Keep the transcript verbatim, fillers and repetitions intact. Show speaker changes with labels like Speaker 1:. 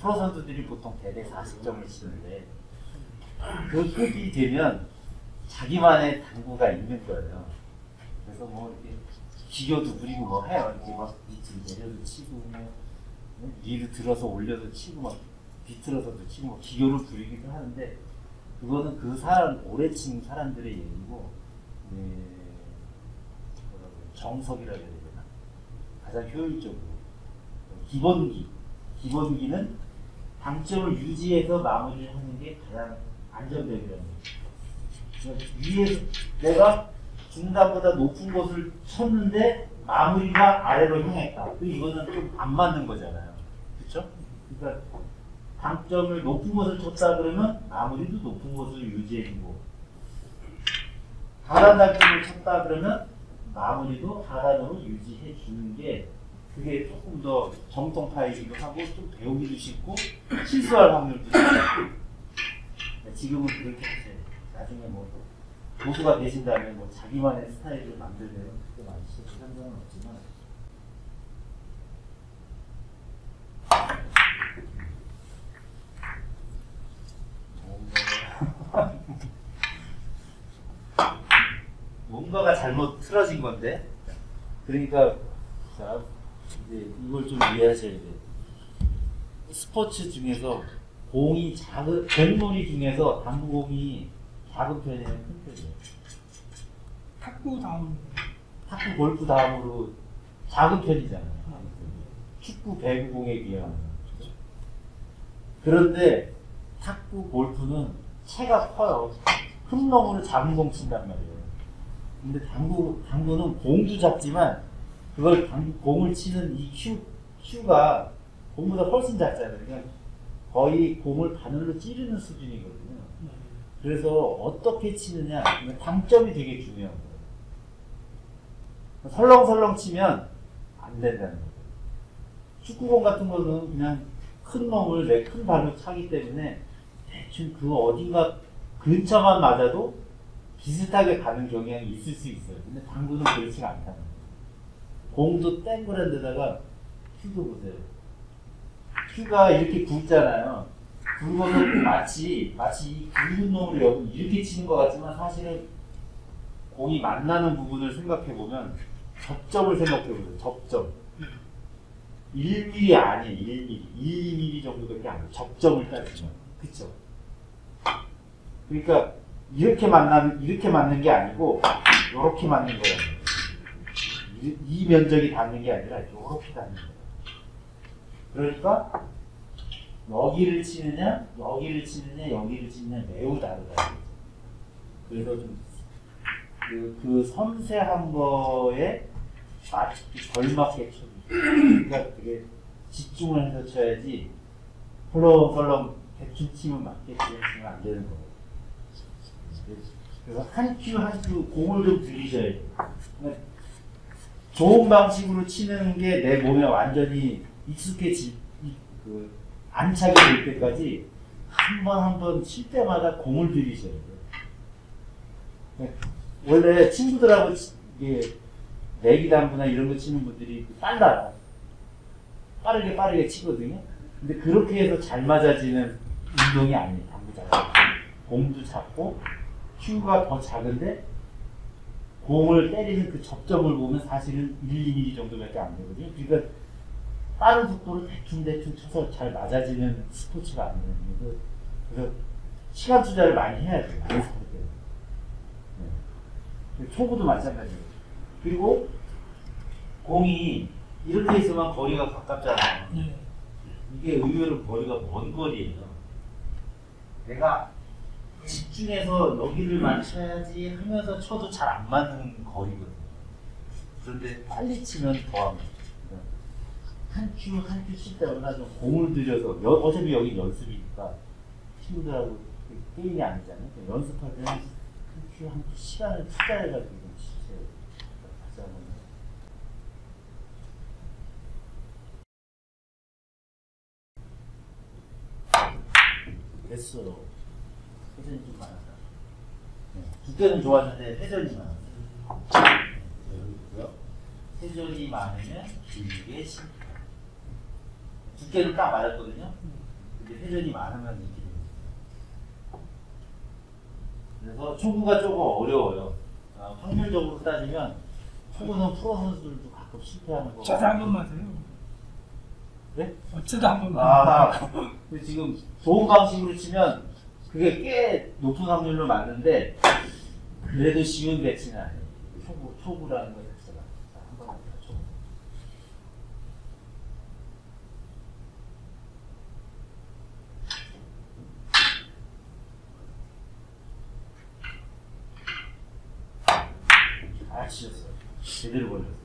Speaker 1: 프로 선수들이 보통 대대 사십 점을 치는데 그 급이 되면 자기만의 당구가 있는 거예요. 그래서 뭐 이렇게 기교도 부리고 뭐 해요. 이렇게 막 밑을 내려도 치고 뭐 위로 들어서 올려도 치고 막 비틀어서도 치고 뭐 기교를 부리기도 하는데 그거는 그 사람 오래 친 사람들의 얘기고 네, 뭐라고 정석이라 해야 되나 가장 효율적으로 기본기 기본기는 당점을 유지해서 마무리를 하는 게 가장 안전적이라는 거예요. 위에서 내가 중단보다 높은 곳을 쳤는데 마무리가 아래로 향했다. 그 이거는 좀 안 맞는 거잖아요. 그렇죠? 그러니까 당점을 높은 곳을 쳤다 그러면 마무리도 높은 곳을 유지해주고 하단 당점을 쳤다 그러면 마무리도 하단으로 유지해 주는 게 그게 조금 더 정통파이기도 하고 좀 배우기도 쉽고 실수할 확률도 높고 지금은 그렇게 하세요. 나중에 뭐 고수가 되신다면 뭐 자기만의 스타일을 만들면 그게 많이 상관은 없지만 뭔가가 잘못 틀어진 건데 그러니까 자 이제 이걸 좀 이해하셔야 돼요. 스포츠 중에서 공이 작은 공놀이 중에서 당구공이 작은 편이에요, 큰 편이에요?
Speaker 2: 탁구 다음
Speaker 1: 탁구 골프 다음으로 작은 편이잖아요. 축구 배구공에 비하면. 그런데 탁구 골프는 체가 커요. 큰 놈으로 작은 공 친단 말이에요. 근데 당구, 당구는 공도 작지만 그걸 당구, 공을 치는 이 큐, 큐가 공보다 훨씬 작잖아요. 그러니까 거의 공을 바늘로 찌르는 수준이거든요. 그래서 어떻게 치느냐, 당점이 되게 중요한 거예요. 설렁설렁 치면 안 된다는 거예요. 축구공 같은 거는 그냥 큰 놈을 내 큰 발로 차기 때문에 대충 그 어딘가 근처만 맞아도 비슷하게 가는 경향이 있을 수 있어요. 근데 당구는 그렇지 않다는 거예요. 공도 땡그란 데다가 큐도 보세요. 큐가 이렇게 굵잖아요. 굵어서 마치 마치 이 굵은 놈을 여기 이렇게 치는 것 같지만 사실은 공이 만나는 부분을 생각해 보면 접점을 생각해 보세요. 접점. 일 밀리미터 아니에요. 일 밀리미터. 일, 이 밀리미터 정도밖에 안 돼요. 접점을 따지면. 그쵸? 그러니까 이렇게 만나는 이렇게 맞는 게 아니고 이렇게 맞는 거예요. 이, 이 면적이 닿는 게 아니라 이렇게 닿는 거예요. 그러니까 여기를 치느냐, 여기를 치느냐, 여기를 치느냐 매우 다르다. 그래서 좀 그, 그 섬세한 거에 맞, 걸맞게 쳐주죠. 그러니까 되게 집중을 해서 쳐야지 헐렁헐렁 대충 치면 맞게 치면 안 되는 거예요. 그래서 한 큐 한 큐 공을 좀 들이셔야 돼요. 그러니까 좋은 방식으로 치는 게 내 몸에 완전히 익숙해지, 그, 안착이 될 때까지 한 번 한 번 칠 때마다 공을 들이셔야 돼요. 원래 친구들하고 이게 내기 당구나 이런 거 치는 분들이 빨라요. 빠르게 빠르게 치거든요. 근데 그렇게 해서 잘 맞아지는 운동이 아니에요. 당구 자체가. 공도 작고 큐가 더 작은데 공을 때리는 그 접점을 보면 사실은 일, 이 밀리미터 정도밖에 안 되거든요. 그러니까 빠른 속도로 대충대충 쳐서 잘 맞아지는 스포츠가 아니에요. 그래서 시간 투자를 많이 해야 돼요. 네. 초보도 마찬가지예요. 그리고 공이 이런 데 있으면 거리가 가깝잖아요. 네. 이게 의외로 거리가 먼 거리예요. 내가 집중해서 여기를 맞춰야지 하면서 쳐도 잘 안 맞는 거리거든요. 그런데 빨리 치면 더합니다. 한 큐 한 큐 칠 때마다 좀 공을 들여서 여, 어차피 여기 연습이니까 친구들하고 게임이 아니잖아요. 연습할 때는 한 큐 한 큐 시간을 투자해가지고 좀 치세요. 다시 한번. 됐어요. 회전이 좀 많았다. 네. 두께는 좋았는데 회전이 많았어요. 네, 여기 있고요. 회전이 많으면 길게 칩니다. 두께는 딱 맞았거든요. 이제 회전이 많으면 이렇게 돼요. 그래서 초구가 조금 어려워요. 어, 확률적으로 따지면 초구는 프로 선수들도 가끔 실패하는 거.
Speaker 2: 어쩌다 한 번만 해요.
Speaker 1: 네?
Speaker 2: 어쩌다 한 번만.
Speaker 1: 아, 그 지금 좋은 방식으로 치면 그게 꽤 높은 확률로 맞는데 그래도 쉬운 배치는 아니에요. 초구, 초구라는 거 자체가. 자, 한번 합니다. 초구. 잘 치셨어요. 제대로 걸렸어요.